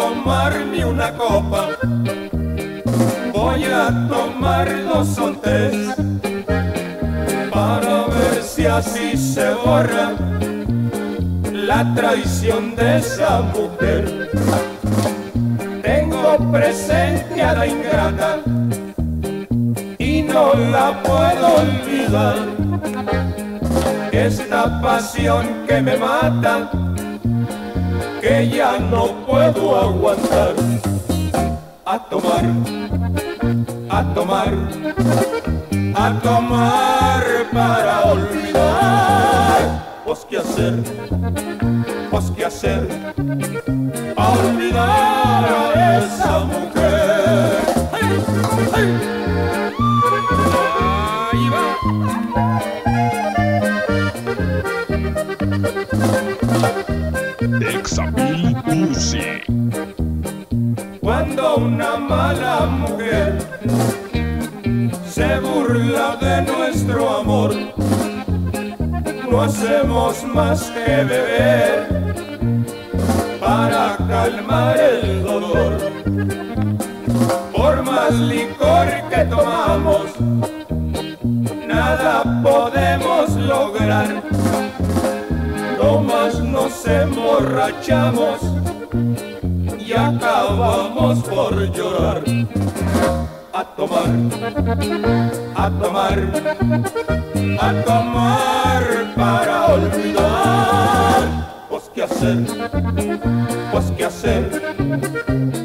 tomarme una copa, voy a tomar dos o tres, para ver si así se borra la traición de esa mujer. Tengo presente a la ingrata y no la puedo olvidar. Esta pasión que me mata, que ya no puedo aguantar. A tomar, a tomar, a tomar para olvidar. Pues qué hacer, pues qué hacer, para olvidar a esa mujer. ¡Ay, ay! Ahí va. Examil Music. Cuando una mala mujer se burla de nuestro amor, no hacemos más que beber para calmar el dolor. Por más licor que tomamos, nada podemos lograr. No más nos emborrachamos y acabamos por llorar. A tomar, a tomar, a tomar para olvidar. Pues qué hacer, pues qué hacer,